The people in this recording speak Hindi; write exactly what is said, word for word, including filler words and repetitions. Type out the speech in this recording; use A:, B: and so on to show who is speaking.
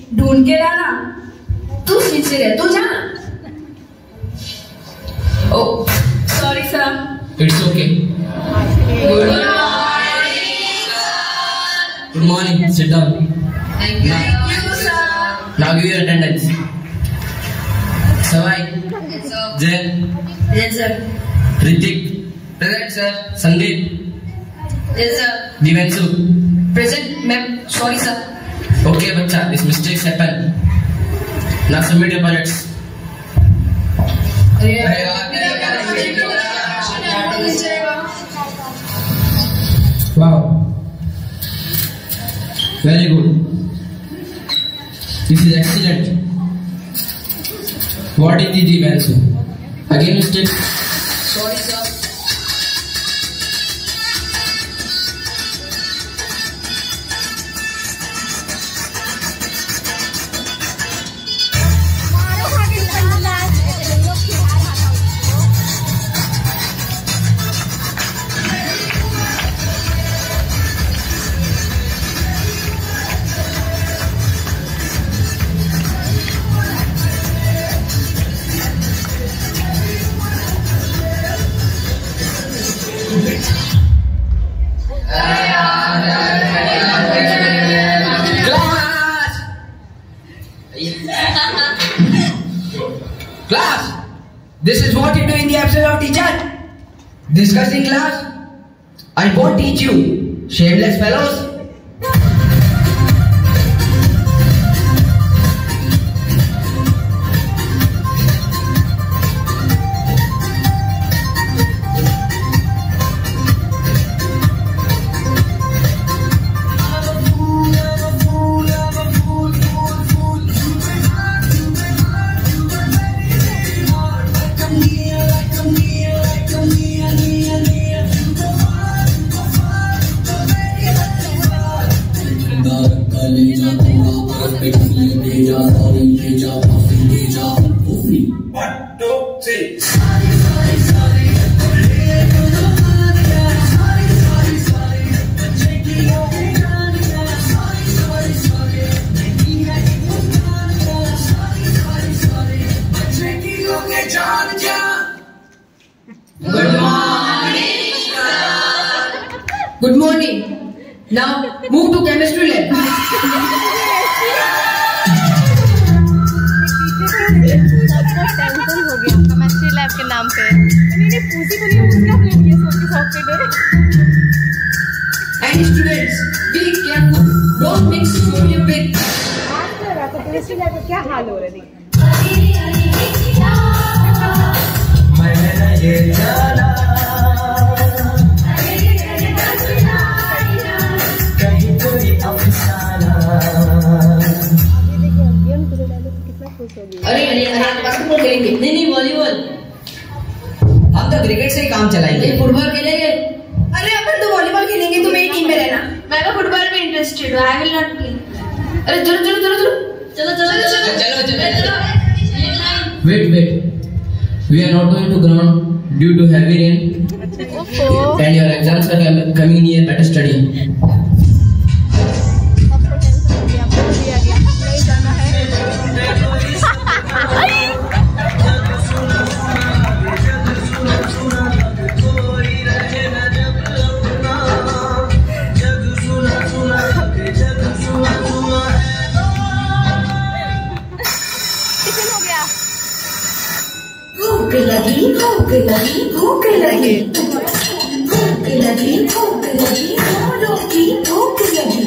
A: ढूंढ के लाना। तू सिंसियर है, तू जा। Oh, sorry, sir.
B: It's okay.
A: Good morning, sir.
B: Good morning. Sit down.
A: Thank you, Thank you sir.
B: Now give your attendance. Savai.
A: Yes, sir.
B: Jay.
A: Yes, sir.
B: Ritik.
C: Present, sir.
B: Sandeep.
A: Yes, sir.
B: Divanshu.
A: Present, ma'am. Sorry, sir.
B: Okay, bacha. These mistakes happen. Now submit your ballots. Wow. Very good. This is excellent. What is the Divanshu? Again mistake.
A: Sorry, sir.
C: Class, this is what you do in the absence of teacher. Discuss in class. I won't teach you, shameless fellows.
D: One, two, three.
A: Good morning, sir. Good morning. Now move to chemistry lab.
E: Tension हो गया केमिस्ट्री लैब के नाम पे। मैंने पूछी तो नहीं, उसका अपने लिए सोच के software.
A: And students, be careful. Don't mix sodium with.
E: आज तो रहा तो केमिस्ट्री लैब का क्या हाल हो रहा है देख।
D: मैंने ये जाना कहीं कोई अफसाना।
A: अरे अरे अरे बास्केटबॉल खेलेंगे। नहीं नहीं वॉलीबॉल।
C: हम तो क्रिकेट से ही काम चलाएंगे।
A: फुटबॉल खेलेंगे। अरे अपन तो वॉलीबॉल खेलेंगे, तुम मेरी टीम में रहना। मैं तो फुटबॉल में इंटरेस्टेड हूँ। I will not play. अरे चलो चलो चलो चलो चलो चलो चलो
C: चलो चलो
B: Wait, wait. We are not going to ground due to heavy rain. And your exams are com- coming near. Better study.
A: भूख लगी भूख लगी भूख लगी भूख लगी भूख लगी भूख लगी भूख लगी।